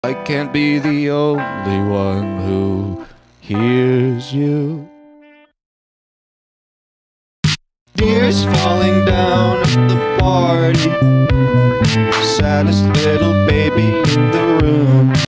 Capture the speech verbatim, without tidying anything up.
I can't be the only one who hears you. Tears falling down at the party, saddest little baby in the room.